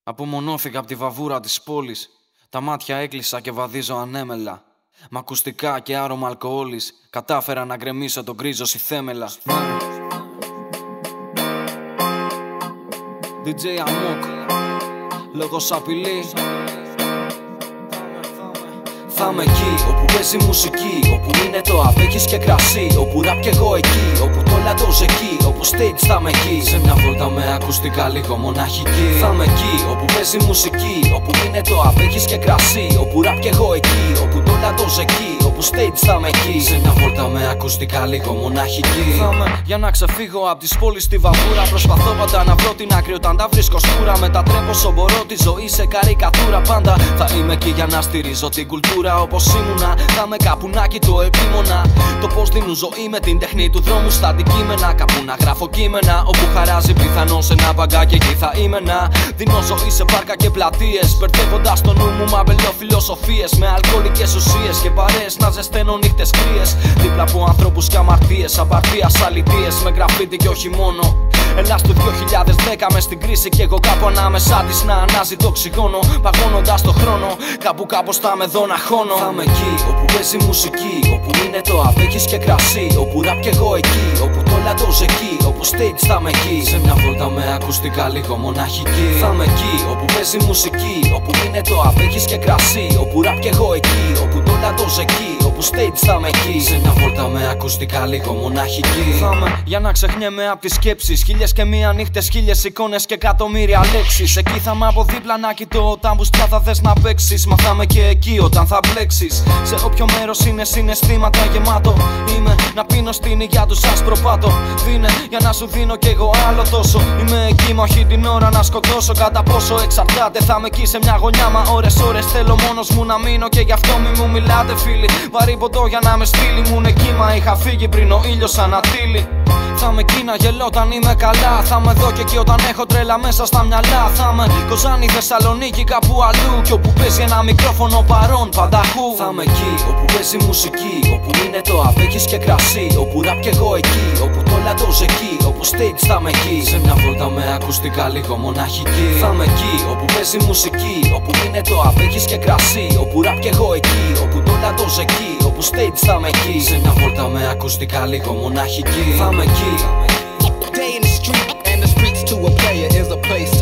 Απομονώθηκα από τη βαβούρα της πόλης. Τα μάτια έκλεισα και βαδίζω ανέμελα. Μ' ακουστικά και άρωμα αλκοόλης κατάφερα να γκρεμίσω τον γκρίζο στη θέμελα. DJ Amok, λόγος απειλή. Θα είμαι εκεί, όπου παίζει μουσική, όπου είναι το απέχεις και κρασί, όπου ραπ κι εγώ εκεί, όπου το λατός εκεί, όπου stage θα είμαι εκεί. Σε μια βόλτα με ακουστικά λίγο μοναχική. Θα είμαι εκεί, όπου παίζει μουσική, όπου είναι το απέχεις και κρασί, όπου ραπ κι εγώ εκεί, όπου το λατός εκεί, όπου stage θα είμαι εκεί. Σε μια βόλτα με ακουστικά λίγο μοναχική. Θα είμαι για να ξεφύγω απ' τις πόλεις στη βαβούρα. Προσπαθώ πάντα να βρω την άκρη όταν τα βρίσκω σκούρα. Μετατρέπω όσο μπορώ τη ζωή σε καρικατούρα. Πάντα θα είμαι εκεί για να στηρίζω την κουλτούρα. Όπως ήμουνα, θα με καπουνάκι το επίμονα. Το πως δίνουν ζωή με την τέχνη του δρόμου στα αντικείμενα. Κάπου να γράφω κείμενα, όπου χαράζει πιθανώς ένα μπαγκάκι, εκεί θα είμαι να δίνω ζωή σε πάρκα και πλατείες. Μπερδεύοντας το νου μου με αμπελοφιλοσοφίες, με αλκοολικές ουσίες και παρέες να ζεσταίνω νύχτες κρύες. Δίπλα από ανθρώπους και αμαρτίες, απαρτίας, αλητίες, με γραφίτι και όχι μόνο. Ελλάς του 2010 μες στην κρίση κι εγώ κάπου ανάμεσά της να αναζητώ οξυγόνο. Παγώνοντας το χρόνο, κάπως θα με δω να χώνω. Θα είμαι εκεί, όπου παίζει μουσική, όπου είναι το απέχεις και κρασί, όπου ραπ κι εγώ εκεί, όπου το λατός εκεί, όπου stage θα είμαι εκεί. Σε μια βόλτα με ακουστικά λίγο μοναχική. Θα είμαι εκεί, όπου παίζει μουσική, όπου είναι το απέχεις και κρασί, όπου ραπ κι εγώ εκεί, όπου το λατός εκεί, όπου stage θα είμαι εκεί. Σε μια βόλτα με ακουστικά λίγο μοναχική. Θα είμαι για να ξεχνιέμαι απ' τις σκέψεις. Χίλιες και μία νύχτες, χίλιες εικόνες και εκατομμύρια λέξεις. Εκεί θα είμαι από δίπλα να κοιτώ όταν μπουστιά θα θες να παίξεις. Μα θα είμαι και εκεί όταν θα μπλέξεις. Σε όποιο μέρος είναι συναισθήματα γεμάτο. Είμαι να πίνω στην υγειά του σαν προπάτω. Δίνε για να σου δίνω κι εγώ άλλο τόσο. Είμαι εκεί μα όχι την ώρα να σκοτώσω. Κατά πόσο εξαρτάται θα είμαι εκεί σε μια γωνιά. Μα ώρες θέλω μόνος μου να μείνω και γι' αυτό μη μου μιλάτε φίλοι. Βαρύ ποτό για να με στείλει μου είναι εκεί. Μα είχα φύγει πριν ο ήλιος ανατείλει. Θα είμαι εκεί να γελώ όταν είμαι καλά. Θα είμαι εδώ και εκεί όταν έχω τρέλα μέσα στα μυαλά. Θα είμαι Κοζάνη, Θεσσαλονίκη, κάπου αλλού. Κι όπου παίζει ένα μικρόφωνο παρόν πανταχού. Θα είμαι εκεί, όπου παίζει μουσική, όπου είναι το απέχεις και κρασί, όπου ραπ κι εγώ εκεί, όπου το λατός εκεί, όπου stage θα είμαι εκεί. Σε μια βόλτα με ακουστικά λίγο μοναχική. Θα είμαι εκεί, όπου παίζει μουσική, όπου είναι το απέχεις και κρασί, όπου ραπ κι εγώ εκεί, όπου το λατός εκεί, όπου stage θα είμαι εκεί. Σε μια βόλτα με ακουστικά λίγο μοναχική. Θα είμαι εκεί. Day in the street and the streets to a player is a place